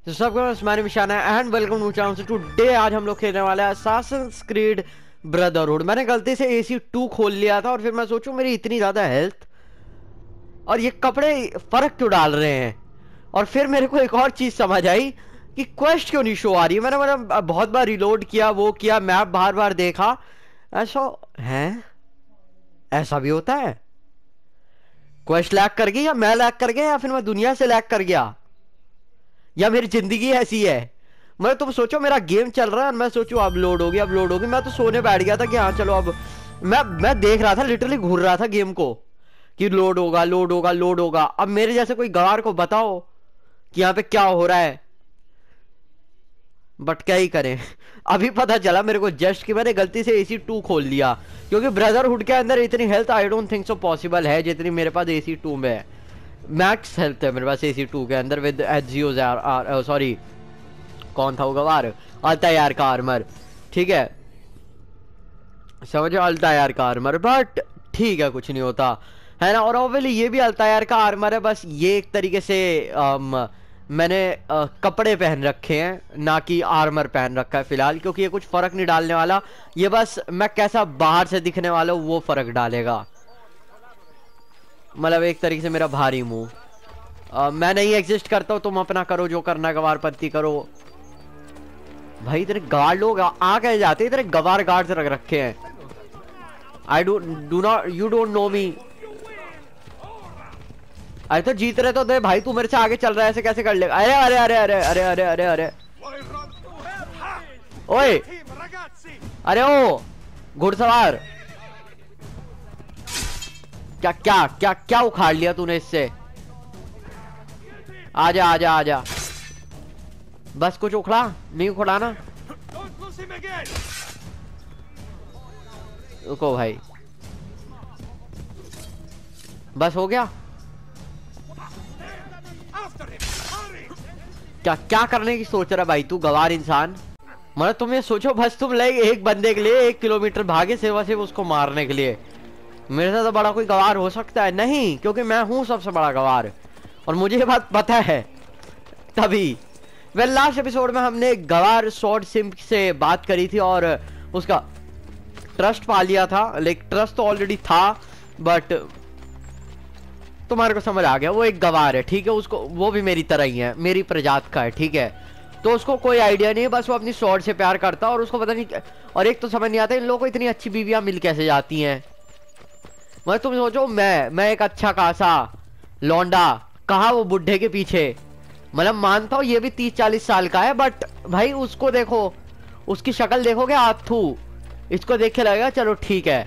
तो सबको मैंने निशाना है and welcome to channel. Today आज हम लोग खेलने वाले हैं असासिन्स क्रीड ब्रदरहुड। मैंने गलती से AC2 खोल लिया था और फिर मैं सोचूं मेरी इतनी ज्यादा हेल्थ और ये कपड़े फर्क क्यों डाल रहे हैं। और फिर मेरे को एक और चीज समझ आई कि क्वेस्ट क्यों नहीं शो आ रही है। मैंने बहुत बार रिलोड किया, वो किया, मैप बार बार देखा, ऐसा है, ऐसा भी होता है। क्वेस्ट लैग कर गई या मैं लैग कर गया या फिर मैं दुनिया से लैग कर गया या मेरी जिंदगी ऐसी है। मैं तुम सोचो मेरा गेम चल रहा है और मैं सोचू अब लोड होगी, अब लोड होगी। मैं तो सोने बैठ गया था कि हाँ चलो अब मैं देख रहा था, लिटरली घूर रहा था गेम को कि लोड होगा लोड होगा लोड होगा। अब मेरे जैसे कोई गवार को बताओ कि यहाँ पे क्या हो रहा है, बट क्या ही करें। अभी पता चला मेरे को जस्ट कि मैंने गलती से AC2 खोल लिया, क्योंकि ब्रदरहुड के अंदर इतनी health I don't think so possible है जितनी मेरे पास AC2 में है। मैक्स हेल्थ है मेरे पास AC2 के अंदर विद एचजीओ सॉरी कौन था वो गवार, अल्तायर का आर्मर। ठीक है समझो, अल्तायर का आर्मर, बट ठीक है कुछ नहीं होता है ना। और ऑब्वियसली ये भी अल्तायर का आर्मर है, बस ये एक तरीके से मैंने कपड़े पहन रखे हैं ना कि आर्मर पहन रखा है फिलहाल, क्योंकि ये कुछ फर्क नहीं डालने वाला। ये बस मैं कैसा बाहर से दिखने वाला हूँ वो फर्क डालेगा। मतलब एक तरीके से मेरा भारी मुंह, मैं नहीं एग्जिस्ट करता हूँ, तुम अपना करो जो करना, गवार पत्ती करो। भाई तेरे गार्ड लोग आ कैसे जाते हैं, तेरे गवार गार्ड रख रखे हैं। I do not, you don't know me. अरे तो जीत रहे तो दे भाई, तू मेरे से आगे चल रहा है, ऐसे कैसे कर लेगा। अरे अरे अरे अरे अरे अरे अरे अरे ओए, अरे ओ घुड़सवार, क्या क्या क्या क्या उखाड़ लिया तूने इससे। आजा आजा आजा, बस कुछ उखड़ा नहीं, उखड़ाना। रुको भाई, बस हो गया। क्या क्या करने की सोच रहा भाई तू गवार इंसान। मतलब तुम ये सोचो, बस तुम लाइक एक बंदे के लिए 1 किलोमीटर भागे सेवा से उसको मारने के लिए। मेरे से तो बड़ा कोई गवार हो सकता है नहीं, क्योंकि मैं हूं सबसे बड़ा गवार और मुझे ये बात पता है। तभी लास्ट एपिसोड में हमने गवार स्वॉर्ड सिम्प से बात करी थी और उसका ट्रस्ट पा लिया था। लाइक ट्रस्ट तो ऑलरेडी था, बट तुम्हारे को समझ आ गया वो एक गवार है। ठीक है, उसको वो भी मेरी तरह ही है, मेरी प्रजात का है। ठीक है, तो उसको कोई आइडिया नहीं है, बस वो अपनी स्वॉर्ड से प्यार करता है और उसको पता नहीं। और एक तो समझ नहीं आता इन लोगों को इतनी अच्छी बीवियां मिल कैसे जाती हैं। मतलब तुम सोचो, मैं एक अच्छा खासा लौंडा, कहा वो बुढ़े के पीछे। मतलब मानता हूँ ये भी 30-40 साल का है, बट भाई उसको देखो, उसकी शक्ल देखोगे आथू, इसको देख के लगेगा चलो ठीक है,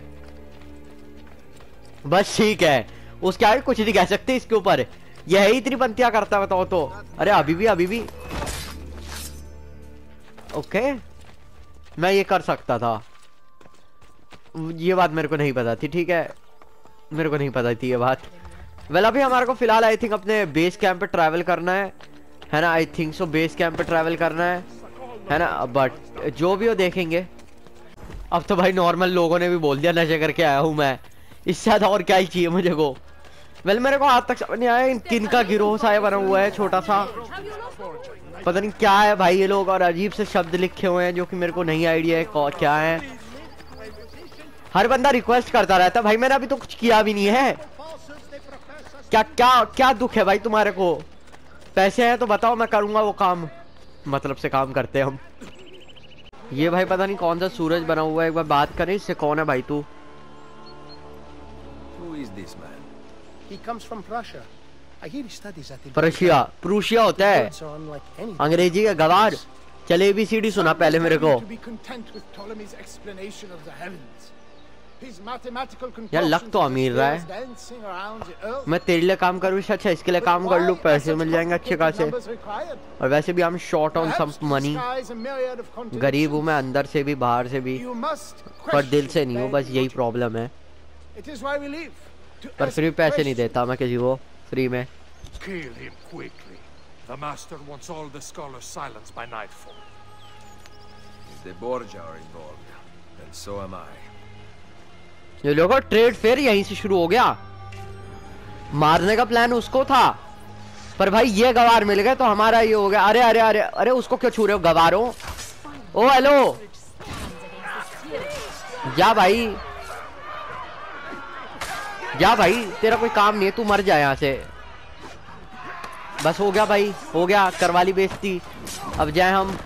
बस ठीक है। उसके आगे कुछ नहीं कह सकते इसके ऊपर, यह है इतनी पंक्तियां करता बताओ तो। अरे अभी भी ओके, मैं ये कर सकता था, ये बात मेरे को नहीं पता थी। ठीक है, मेरे को नहीं पता थी ये बात। वेल अभी हमारे को फिलहाल आई थिंक अपने बेस कैंप पे ट्रैवल करना है ना। I think so base camp पे ट्रैवल करना है ना। बट जो भी हो देखेंगे। अब तो भाई नॉर्मल लोगों ने भी बोल दिया नशे करके आया हूं मैं, इससे ज्यादा और क्या ही चाहिए मुझे को। वेल मेरे को आज तक समझ नहीं आया किन का गिरोह सा बना हुआ है, छोटा सा, पता नहीं क्या है भाई ये लोग, और अजीब से शब्द लिखे हुए हैं जो कि मेरे को नहीं आइडिया है क्या है। हर बंदा रिक्वेस्ट करता रहता है भाई, मैंने अभी तो कुछ किया भी नहीं है। क्या क्या क्या दुख है भाई तुम्हारे को, पैसे हैं तो बताओ मैं करूंगा वो काम, मतलब से काम करते हैं हम। ये भाई पता नहीं कौन सा सूरज बना हुआ है, एक बार बात करें इससे। कौन है भाई तू? प्रूशिया होता है, अंग्रेजी का गवार। चले ABCD सुना पहले मेरे को। यार लग तो अमीर रहा है, मैं तेरे लिए काम करूँ अच्छा, इसके लिए काम कर लूँ, पैसे मिल जाएंगे अच्छे खासे। और वैसे भी हम शॉर्ट ऑन सम मनी, गरीब हूँ मैं अंदर से भी बाहर से भी, पर दिल से नहीं हूँ, बस यही प्रॉब्लम है। पर फिर भी पैसे नहीं देता मैं किसी को फ्री में। ये लोगों ट्रेड फेयर यहीं से शुरू हो गया, मारने का प्लान उसको था पर भाई ये गवार मिल गए तो हमारा ये हो गया। अरे अरे अरे अरे उसको क्यों छू रहे हो गवारों? ओ हेलो, जा भाई जा भाई, तेरा कोई काम नहीं है, तू मर जा यहाँ से। बस हो गया भाई, हो गया, करवा ली बेइज्जती। अब जाए हम।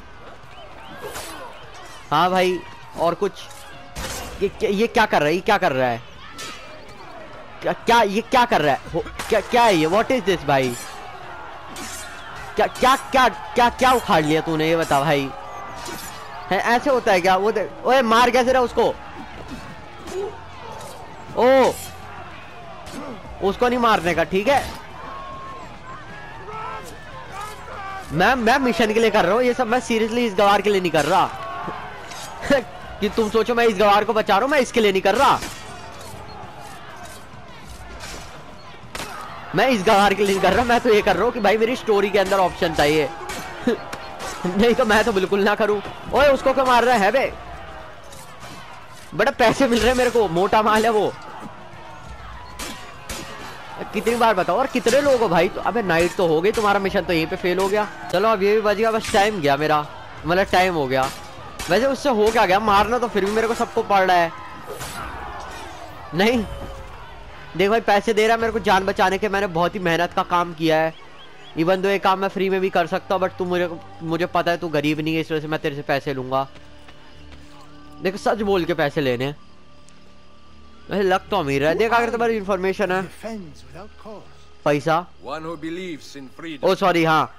हाँ भाई, और कुछ? ये क्या कर रहा है? ये क्या कर रहा है? क्या ये क्या कर रहा है? क्या है ये? व्हाट इज दिस भाई? क्या क्या क्या क्या क्या उखाड़ लिया तूने? ये बता भाई, है ऐसे होता है क्या? वो देख, ओए मार कैसे रहा उसको? ओ, उसको नहीं मारने का, ठीक है? मैं मिशन के लिए कर रहा हूँ ये सब, मैं सीरियसली इस गवार के लिए नहीं कर रहा। कि तुम सोचो मैं इस गवार को बचा रहा हूं, मैं इसके लिए नहीं कर रहा। मैं इस गवार के लिए नहीं कर रहा, मैं तो ये कर रहा हूँ कि भाई मेरी स्टोरी के अंदर ऑप्शन था ये। नहीं तो मैं तो बिल्कुल ना करूं। ओए उसको क्यों मार रहा है बे? बड़ा पैसे मिल रहे हैं मेरे को, मोटा माल है वो। कितनी बार बताओ, और कितने लोग हो भाई? तो अबे नाइट तो हो गई, तुम्हारा मिशन तो यहीं पे फेल हो गया। चलो अब ये भी बच गया, बस टाइम गया मेरा, मतलब टाइम हो गया। वैसे उससे हो क्या गया? मारना तो फिर भी मेरे को सबको पड़ रहा है। नहीं देख भाई, पैसे दे रहा है मेरे को जान बचाने के, मैंने बहुत ही मेहनत का काम किया है। इवन दो ये काम मैं फ्री में भी कर सकता हूँ, बट तू मुझे पता है तू गरीब नहीं है, इस वजह से मैं तेरे से पैसे लूंगा। देखो सच बोल के पैसे लेने, वैसे लग तो अमीर है। देख अगर तुम्हारी इंफॉर्मेशन है, पैसा। ओ सॉरी, हाँ।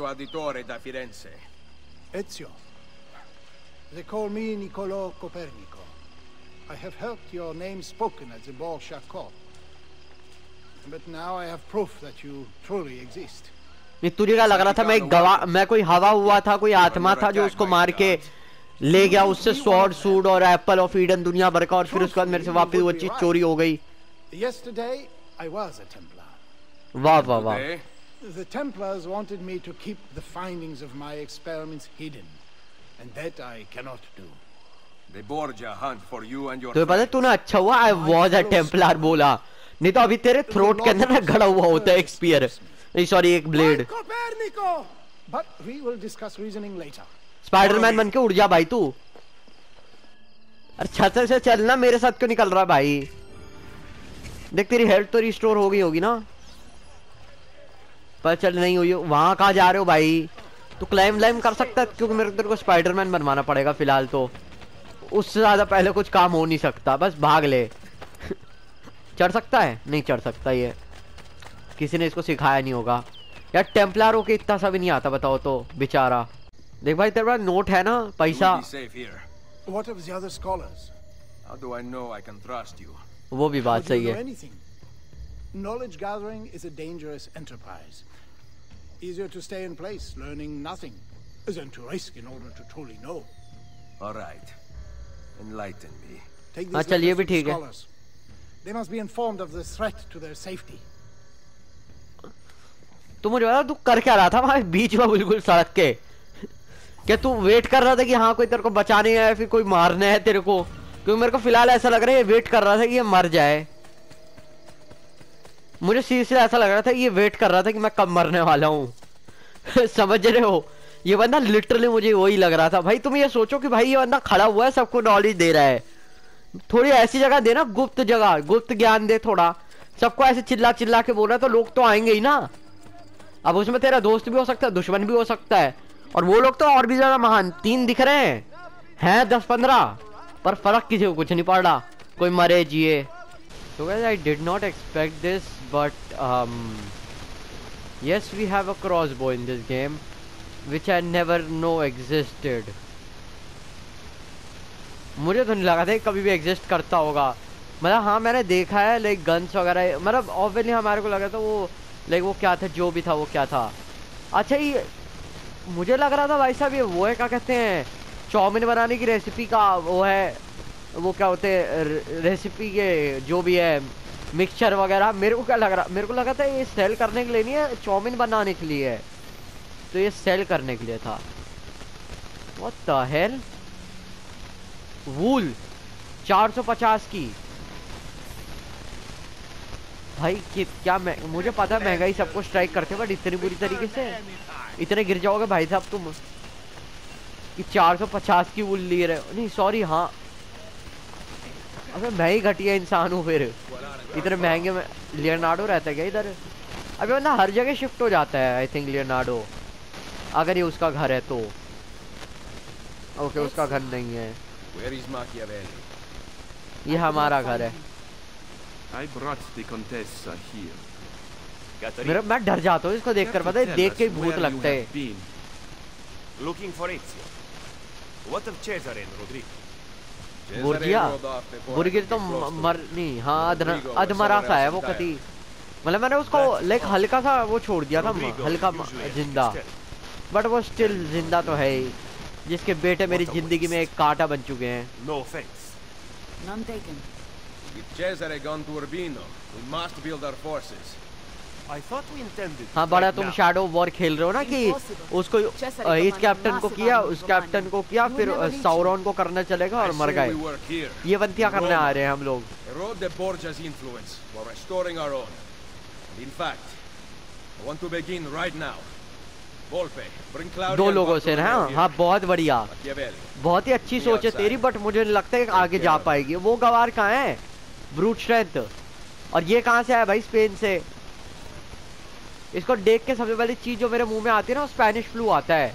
They call me Niccolò Copernico. I have heard your name spoken at the Borgia court. But now I have proof that you truly exist. नहीं तुझे क्या लग रहा था मैं कोई हवा हुआ था, कोई आत्मा था जो उसको मार के ले गया, उससे स्वॉर्ड सूड और एप्पल ऑफ ईडन दुनिया भर का, और फिर उसके बाद मेरे से वापस वो चीज चोरी हो गई। Yesterday I was a Templar. वाह वाह वाह। The Templars wanted me to keep the findings of my experiments hidden. And that I cannot do. The Borgia hunt for you and your तो पता है तूने अच्छा हुआ I was a Templar बोला, नहीं तो अभी तेरे थ्रोट के अंदर ना गड़ा हुआ होता है एक स्पीयर, नहीं सॉरी एक blade. But we will discuss reasoning later. Spiderman बन के उड़ जा भाई तू। अरे छत से चलना, मेरे साथ क्यों निकल रहा है भाई? देख तेरी हेल्थ तो रिस्टोर हो गई होगी ना? पर चल नहीं हुई। वहां कहाँ जा रहे हो भाई? तो क्लाइम कर सकता है, क्योंकि मेरे तेरे को स्पाइडरमैन बनवाना पड़ेगा फिलहाल, तो उससे ज्यादा पहले कुछ काम हो नहीं सकता, बस भाग ले। चढ़ सकता है? नहीं चढ़ सकता, ये किसी ने इसको सिखाया नहीं होगा यार। टेम्पलारों के इतना सा भी नहीं आता, बताओ तो बेचारा। देख भाई तेरे पास नोट है ना, पैसा। वो भी बात सही है। Knowledge gathering is a dangerous enterprise. Easier to stay in place, learning nothing, than to risk in order to truly know. All right, enlighten me. Take these चलिए भी ठीक है। scholars. They must be informed of the threat to their safety. तू मुझे बता, तू कर क्या रहा था वहां बीच में बिल्कुल सड़क के? क्या तू वेट कर रहा था कि हाँ कोई तेरे को बचाने आया, फिर कोई मारने है तेरे को? क्योंकि मेरे को फिलहाल ऐसा लग रहा है ये वेट कर रहा था कि ये मर जाए। मुझे सीरियसली ऐसा लग रहा था ये वेट कर रहा था कि मैं कब मरने वाला हूँ। समझ रहे हो? ये बंदा लिटरली मुझे वही लग रहा था। भाई तुम ये सोचो कि भाई ये बंदा खड़ा हुआ है, सबको नॉलेज दे रहा है। थोड़ी ऐसी जगह देना, गुप्त जगह, गुप्त ज्ञान दे थोड़ा। सबको ऐसे चिल्ला चिल्ला के बोल रहा है तो लोग तो आएंगे ही ना। अब उसमें तेरा दोस्त भी हो सकता है, दुश्मन भी हो सकता है, और वो लोग तो और भी ज्यादा महान। 3 दिख रहे हैं 10-15, पर फर्क किसी को कुछ नहीं पड़ रहा, कोई मरे जिए। So guys, I did not expect this, but yes, we have a crossbow in this game, which I never know existed. मुझे तो नहीं लगा था कभी भी एग्जिस्ट करता होगा। मतलब हाँ मैंने देखा है लाइक गन्स वगैरह, मतलब ऑब्वियसली हमारे को लगा था वो लाइक वो क्या था, जो भी था वो क्या था। अच्छा ये मुझे लग रहा था भाई साहब ये वो है, क्या कहते हैं, चाउमीन बनाने की रेसिपी का वो है, वो क्या होते हैं रेसिपी के जो भी है मिक्सचर वगैरह। मेरे को क्या लग रहा, मेरे को लगा था ये सेल करने के लिए नहीं है, चाउमीन बनाने के लिए है, तो ये सेल करने के लिए था। What the hell? वूल 450 की। भाई क्या मुझे पता है महंगाई सबको स्ट्राइक करते हैं, बट इतनी बुरी तरीके से इतने गिर जाओगे भाई साहब तुम कि 450 की वुल ले रहे हो। नहीं सॉरी, हाँ अबे मैं ही घटिया इंसान हूँ फिर, इतने महंगे में। लियोनार्डो रहता है क्या इधर? अबे वरना हर जगह शिफ्ट हो जाता है आई थिंक लियोनार्डो, अगर ये उसका घर है तो। ओके उसका घर नहीं है, ये हमारा घर है। मेरा मैं डर जाता हूँ इसको देखकर, पता है देख के ही भूत लगता है। बुर्जिया बुर्गिर तो नहीं, हाँ अधमरा सा है वो कति, मतलब मैंने उसको लाइक हल्का सा वो छोड़ दिया था, हल्का जिंदा, बट वो स्टिल जिंदा तो है ही, जिसके बेटे मेरी जिंदगी में एक कांटा बन चुके हैं। हाँ बड़ा तुम शैडो वॉर खेल रहे हो ना कि उसको इस कैप्टन को किया, उस कैप्टन को किया, फिर साउरॉन को करना चलेगा और मर गए। ये बंतियां करने आ रहे हैं हम लोग। दो लोगों से ना, हाँ बहुत बढ़िया, बहुत ही अच्छी सोच है तेरी, बट मुझे लगता है कि आगे जा पाएगी। वो गवार कहाँ है? ब्रूट स्ट्रेंथ, और ये कहाँ से आया भाई? स्पेन से। इसको देख के सबसे पहली चीज जो मेरे मुंह में आती है ना, वो स्पेनिश फ्लू आता है।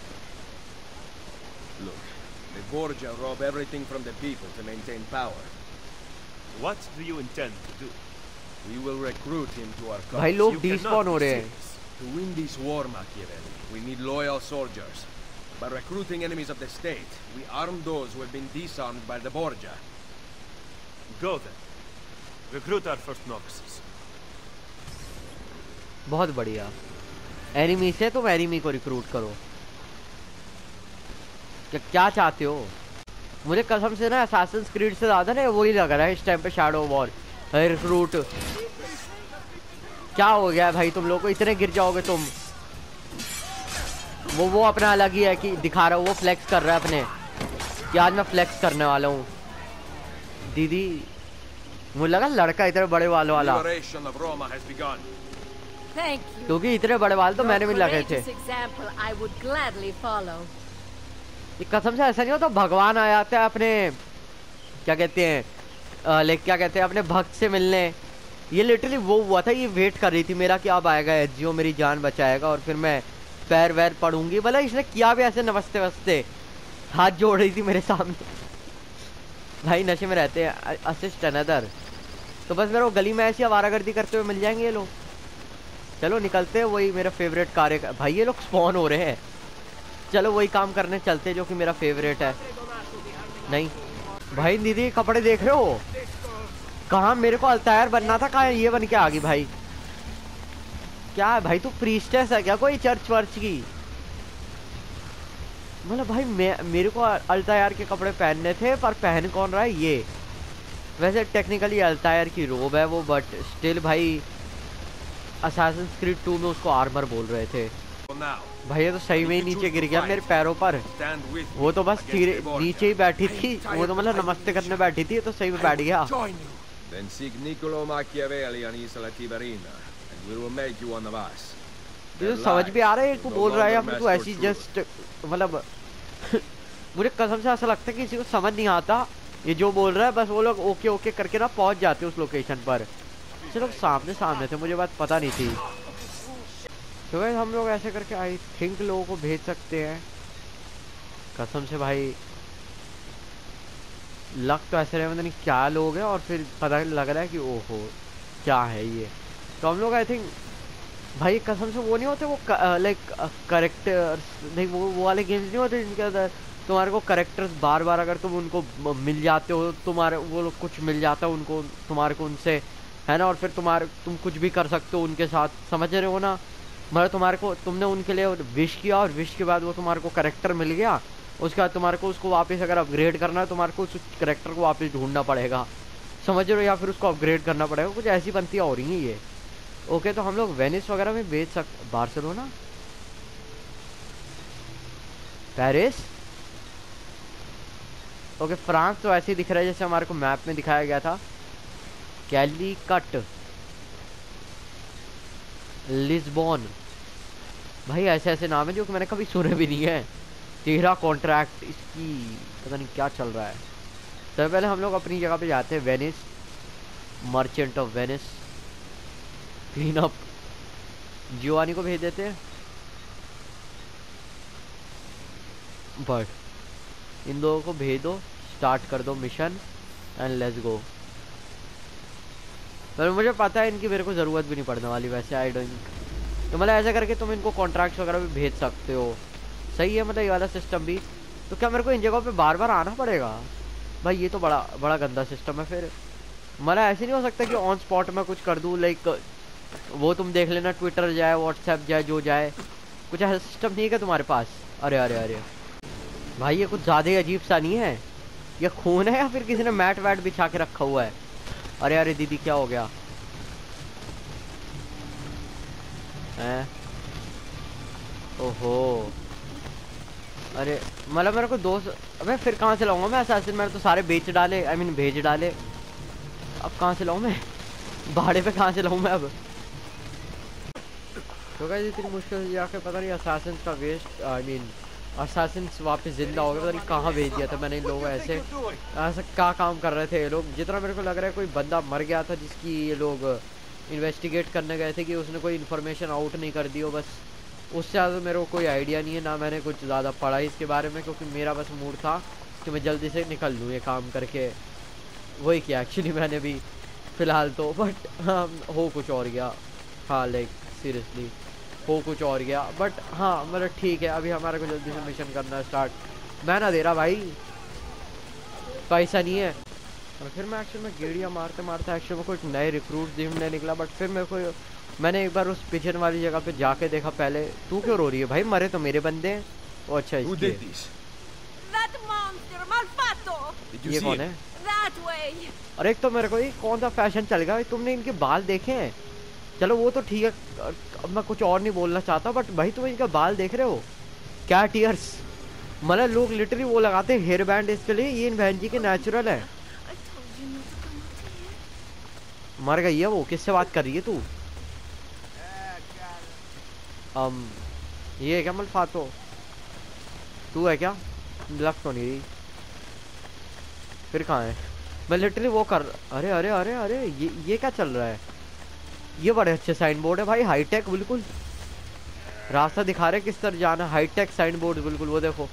Look, the Borgia rob everything from the people to maintain power. What do you intend to do? We will recruit him to our cause. भाई लोग डिस्पॉन हो रहे हैं। To win this war, Machiavelli, we need loyal soldiers. By recruiting enemies of the state, we arm those who have been disarmed by the Borgia. Go then. Recruit our first novices. बहुत बढ़िया। Enemy से तुम enemy को recruit करो। क्या चाहते हो? मुझे कसम से ना असैसिन्स क्रीड से ज्यादा ना वही लग रहा है इस टाइम पे शैडो वॉर रिक्रूट। क्या हो गया भाई तुम लोग को? इतने गिर जाओगे तुम। वो अपना अलग ही है कि दिखा रहा हूँ, वो फ्लेक्स कर रहा है अपने कि आज मैं फ्लेक्स करने वाला हूँ। दीदी मुझे लगा लड़का इतने बड़े बाल वाला, क्योंकि इतने बड़े बाल तो मैंने भी लगे थे। कसम से ऐसा नहीं होता भगवान आ जाता है अपने क्या कहते हैं लाइक क्या कहते हैं अपने भक्त से मिलने। ये लिटरली वो हुआ था, ये वेट कर रही थी मेरा कि अब आएगा एजियो मेरी जान बचाएगा और फिर मैं पैर वैर पड़ूंगी। भला इसने किया भी ऐसे नमस्ते वस्ते, हाथ जोड़ रही थी मेरे सामने। भाई नशे में रहते हैं। असिस्ट अनदर, तो बस मेरे को गली में ऐसी आवारागर्दी करते हुए मिल जाएंगे ये लोग। चलो निकलते हैं, वही मेरा फेवरेट कार्य। भाई ये लोग स्पॉन हो रहे हैं, चलो वही काम करने चलते जो कि मेरा फेवरेट है। नहीं भाई दीदी कपड़े देख रहे हो? कहाँ मेरे को अल्तायर बनना था, कहाँ ये बन के आ गई भाई। क्या है भाई तू प्रीस्टेस है क्या कोई चर्च वर्च की? मतलब भाई मेरे को अल्तायर के कपड़े पहनने थे, पर पहन कौन रहा है ये? वैसे टेक्निकली अल्तायर की रोब है वो, बट स्टिल भाई असैसिन्स क्रीड 2 में उसको आर्मर बोल रहे थे। भाई ये तो सही में ही नीचे गिर गया मेरे पैरों पर। वो तो बस नीचे ही बैठी थी, वो तो मतलब नमस्ते करने बैठी थी, तो सही में बैठ गया। Then seek Niccolo Machiavelli on Isola Tiberina, and we will make you one of us. ये तो समझ भी आ रहा है तू बोल रहा है या फिर तू ऐसी जस्ट मतलब मुझे कसम से ऐसा लगता है कि किसी को समझ नहीं आता ये जो बोल रहा है। बस वो लोग ओके ओके करके ना पहुंच जाते उस लोकेशन पर। ये लोग सामने थे, मुझे बात पता नहीं थी। तो वैसे हम लोग ऐसे करके आई थिंक लोगों को भेज सकते हैं। कसम से भाई लग तो ऐसे रहे, नहीं क्या लोग हैं, और फिर पता लग रहा है कि ओहो क्या है ये। तो हम लोग आई थिंक भाई कसम से वो नहीं होते वो लाइक करेक्टर्स, नहीं वो वाले गेम्स नहीं होते जिनके अंदर तुम्हारे को करेक्टर्स बार बार अगर तुम उनको मिल जाते हो, तुम्हारे वो लोग कुछ मिल जाता है उनको तुम्हारे को उनसे, है ना, और फिर तुम कुछ भी कर सकते हो उनके साथ, समझ रहे हो ना। मतलब तुम्हारे को तुमने उनके लिए विश किया और विश के बाद वो तुम्हारे को करेक्टर मिल गया, उसके बाद तुम्हारे को उसको वापस अगर अपग्रेड करना है तुम्हारे को उस करेक्टर को वापस ढूंढना पड़ेगा, समझ रहे हो, या फिर उसको अपग्रेड करना पड़ेगा। कुछ ऐसी बनतियाँ हो रही हैं ये। ओके तो हम लोग वेनिस वगैरह में बेच सकते, बार्सिलोना, पेरिस, ओके फ्रांस तो ऐसे ही दिख रहा है जैसे हमारे को मैप में दिखाया गया था। कैलीकट, लिस्बॉन, भाई ऐसे ऐसे नाम है जो कि मैंने कभी सुने भी नहीं है। 13 कॉन्ट्रैक्ट, इसकी पता नहीं क्या चल रहा है। सबसे पहले हम लोग अपनी जगह पे जाते हैं, Venice, merchant of Venice. Clean up, Giovanni को भेज देते हैं। बट इन दोनों को भेज दो, स्टार्ट कर दो मिशन एंड लेट्स गो। पर मुझे पता है इनकी मेरे को ज़रूरत भी नहीं पड़ने वाली वैसे, आई डोंट। तो मतलब ऐसा करके तुम इनको कॉन्ट्रैक्ट्स वगैरह भी भेज सकते हो, सही है मतलब ये वाला सिस्टम भी। तो क्या मेरे को इन जगहों पे बार बार आना पड़ेगा? भाई ये तो बड़ा बड़ा गंदा सिस्टम है फिर। मतलब ऐसे नहीं हो सकता कि ऑन स्पॉट में कुछ कर दूँ, लाइक वो तुम देख लेना, ट्विटर जाए, व्हाट्सएप जाए, जो जाए, कुछ ऐसा सिस्टम नहीं है क्या तुम्हारे पास? अरे अरे अरे भाई ये कुछ ज़्यादा ही अजीब सा नहीं है? ये खून है या फिर किसी ने मैट वैट बिछा के रखा हुआ है? अरे अरे दीदी क्या हो गया है? ओहो, अरे मतलब मेरे को दोस्त, अबे फिर कहाँ से लाऊंगा मैं असैसिन? मैंने तो सारे बेच डाले, आई मीन भेज डाले। अब कहाँ से लाऊं मैं? भाड़े पे कहाँ से लाऊं मैं अब? तो गाइस इतनी मुश्किल से जाके पता नहीं असैसिन का वेस्ट, आई मीन असैसिन वापस जिंदा हो गया, पता नहीं कहाँ भेज दिया था मैंने इन लोगों को। ऐसे ऐसा क्या काम कर रहे थे ये लोग? जितना मेरे को लग रहा है कोई बंदा मर गया था जिसकी ये लोग इन्वेस्टिगेट करने गए थे, कि उसने कोई इन्फॉर्मेशन आउट नहीं कर दी हो, बस। उससे ज़्यादा मेरे को कोई आइडिया नहीं है, ना मैंने कुछ ज़्यादा पढ़ा इसके बारे में, क्योंकि मेरा बस मूड था कि मैं जल्दी से निकल लूँ ये काम करके। वही किया एक्चुअली मैंने भी फ़िलहाल तो, बट हाँ हो कुछ और गया। हाँ लाइक सीरियसली हो कुछ और गया, बट हाँ मतलब ठीक है। अभी हमारे को जल्दी से मिशन करना स्टार्ट। मैं ना दे रहा भाई, पैसा नहीं है। और फिर मैं एक्चुअली में गेड़ियाँ मारते मारते एक्चुअली में कुछ नए रिक्रूट ढूंढने निकला, बट फिर मेरे को मैंने एक बार उस पिजन वाली जगह पे जाके देखा पहले। तू क्यों रो रही है भाई? मरे तो मेरे बंदे हैं। ओ अच्छा इसके ये कौन है? अरे एक तो मेरे को ये कौन सा फैशन चल गया, तुमने इनके बाल देखे हैं? चलो वो तो ठीक है, अब मैं कुछ और नहीं बोलना चाहता, बट भाई तुम इनका बाल देख रहे हो? क्या टीयर्स, मतलब लोग लिटरली वो लगाते हैं हेयर बैंड इसके लिए। ये इन बहन जी के नेचुरल है। मर गई है वो? किससे बात कर रही है तू? ये है क्या मल्फातो? तू है क्या? लग तो नहीं रही। फिर कहाँ है? मैं लिटरली वो कर, अरे अरे अरे अरे ये क्या चल रहा है? ये बड़े अच्छे साइन बोर्ड है भाई, हाईटेक बिल्कुल। रास्ता दिखा रहे किस तरह जाना, हाईटेक साइन बोर्ड बिल्कुल। वो देखो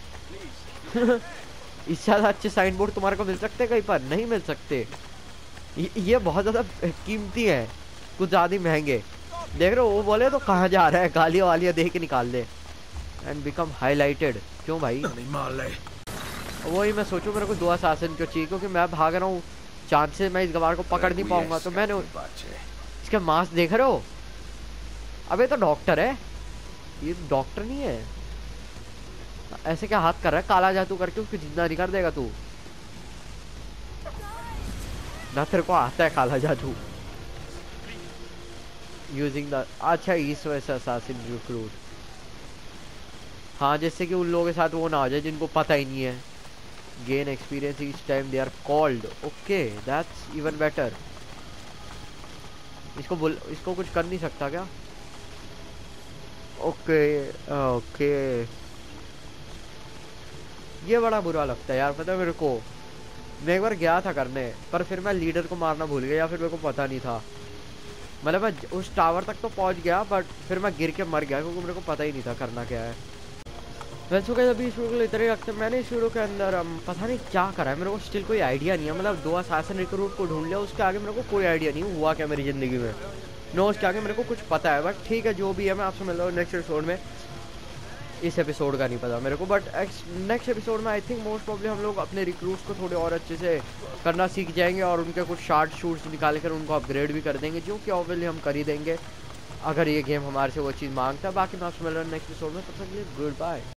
इससे ज़्यादा अच्छे साइन बोर्ड तुम्हारे को मिल सकते कहीं पर? नहीं मिल सकते। ये बहुत ज़्यादा कीमती है, कुछ ज़्यादा महंगे। देख रहे हो वो बोले तो कहाँ जा रहा है, गालियाँ वालियाँ दे के निकाल दे। And become highlighted. क्यों भाई? वही मैं सोचूं मेरे को 2 असासिन क्यों चाहिए, क्योंकि मैं भाग रहा हूँ, चांद से मैं इस गवार को पकड़ नहीं पाऊंगा। तो मैंने इसका मास्क देख रहे हो? अबे तो डॉक्टर है ये, डॉक्टर नहीं है। ऐसे क्या हाथ कर रहा है काला जादू करके? उसको जिंदा नहीं कर देगा तू? ना तेरे को आता है काला जादू? यूजिंग द, अच्छा इस वजह से असासिन रिक्रूट। हाँ जिससे कि उन लोगों के साथ वो ना हो जाए जिनको पता ही नहीं है। Gain experience each time they are called. Okay that's even better. इसको बोल, इसको कुछ कर नहीं सकता क्या? ओके ओके, ये बड़ा बुरा लगता है यार। पता है मेरे को, मैं एक बार गया था करने, पर फिर मैं लीडर को मारना भूल गया, या फिर मेरे को पता नहीं था। मतलब मैं उस टावर तक तो पहुंच गया, बट फिर मैं गिर के मर गया, क्योंकि मेरे को पता ही नहीं था करना क्या है। वैसे क्या अभी इस वीडियो को इतना ही रखते हैं। मैंने इस वीडियो के अंदर पता नहीं क्या करा है, मेरे को स्टिल कोई आइडिया नहीं है। मतलब 2 असासिन रिक्रूट को ढूंढ लिया, उसके आगे मेरे को कोई आइडिया नहीं हुआ क्या मेरी ज़िंदगी में। नो उसके आगे मेरे को कुछ पता है, बट ठीक है जो भी है। मैं आपसे मिल रहा हूँ नेक्स्ट एपिसोड में। इस एपिसोड का नहीं पता मेरे को, बट नेक्स्ट एपिसोड में आई थिंक मोस्ट प्रॉब्ली हम लोग अपने रिक्रूट्स को थोड़े और अच्छे से करना सीख जाएंगे, और उनके कुछ शार्ट शूट्स निकाल कर उनको अपग्रेड भी कर देंगे, जो कि ऑब्वियसली हम कर ही देंगे अगर ये गेम हमारे से वो चीज़ मांगता है। बाकी मैं आपसे मिल रहा हूँ नेक्स्ट एपिसोड में, तब तक के लिए गुड बाय।